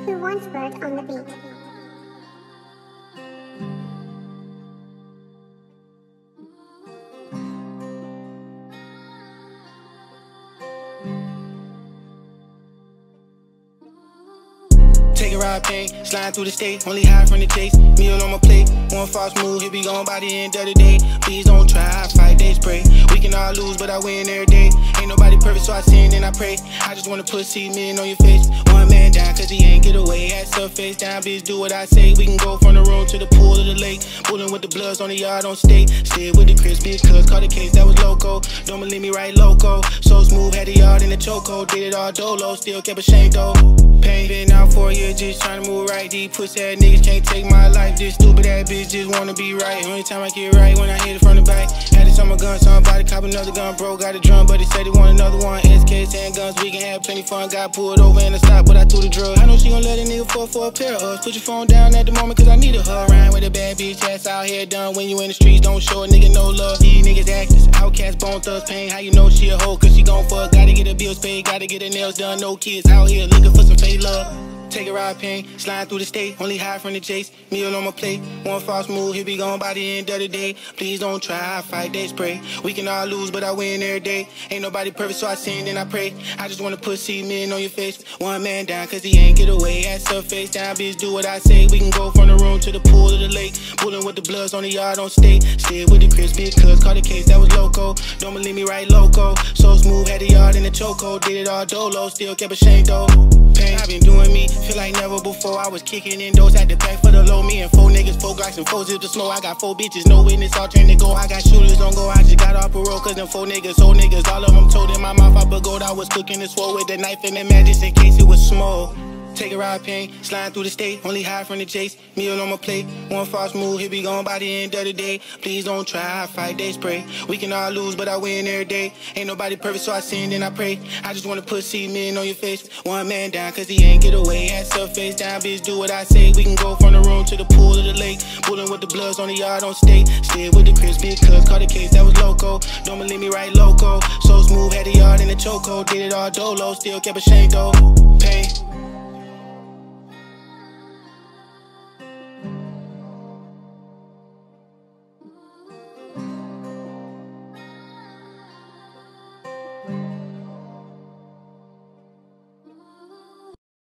Who wants bird on the beat? Take a ride, pain, sliding through the state, only high from the chase. Meal on my plate, one false move, he'll be gone by the end of the day. Please don't try, fight, they spray. We can all lose, but I win every day. Ain't nobody perfect, so I sin and I pray. I just wanna put cement on your face. One man down, cause he ain't get away. Ass up, face down, bitch, do what I say. We can go from the room to the pool to the lake. Pulling with the bloods on the yard, on state. Stay with the Chris, bitch, cuz caught the case, that was loco. Don't believe me, right, loco. So smooth, had the yard in the chokehold. Did it all dolo, still kept a shame though. Pain, been out for a year, just trying to move right. These pussy ass niggas can't take my life. This stupid ass bitch just wanna be right. Only time I get right when I hit it from the back. Had this on my gun, somebody cop another gun. Bro got a drum, but he said he want another one. SKs and guns, we can have plenty fun. Got pulled over in the stop, but I threw the drug. I know she gon' let a nigga fall for a pair of us. Put your phone down at the moment, cause I need a hug. Rhyme with a bad bitch, ass out here done. When you in the streets, don't show a nigga no love. These niggas actors, outcast, bone thugs, pain. How you know she a hoe? Cause she gon' fuck. Gotta get her bills paid, gotta get her nails done. No kids out here looking for some fake love. Take a ride, pain, sliding through the state, only high from the chase. Meal on my plate, one false move, he'll be gone by the end of the day. Please don't try, fight, they spray. We can all lose, but I win every day. Ain't nobody perfect, so I sin and I pray. I just wanna put cement on your face. One man down, cause he ain't get away. Ass up, face down, bitch, do what I say. We can go from the room to the pool to the lake. Pulling with the bloods on the yard, on state. Stay with the Chris, bitch, cuz caught the case, that was loco. Don't believe me, right, loco. So smooth, had the yard in the chokehold. Did it all dolo, still kept a shame though. Pain, I been doing me, feel like never before. I was kicking in doors at the back for the low. Me and 4 niggas, 4 Glocks and 4 zips to snow. I got 4 bitches, no witness, all turn to go. I got shooters on go, I just got off parole. Cause them 4 niggas, old niggas, all of them told in my mouth I put gold. I was cooking the swole with the knife and the magic in case it was small. Take a ride, pain, sliding through the state, only high from the chase. Meal on my plate, one false move, he'll be gone by the end of the day. Please don't try, fight, they spray. We can all lose, but I win every day. Ain't nobody perfect, so I sin and I pray. I just wanna put cement on your face. One man down, cause he ain't get away. Ass up, face down, bitch, do what I say. We can go from the room to the pool to the lake. Pulling with the bloods on the yard, on state. Stay with the Chris, bitch, cuz caught the case, that was loco. Don't believe me, right, loco. So smooth, had the yard in the chokehold. Did it all dolo, still kept a shame though. Pain.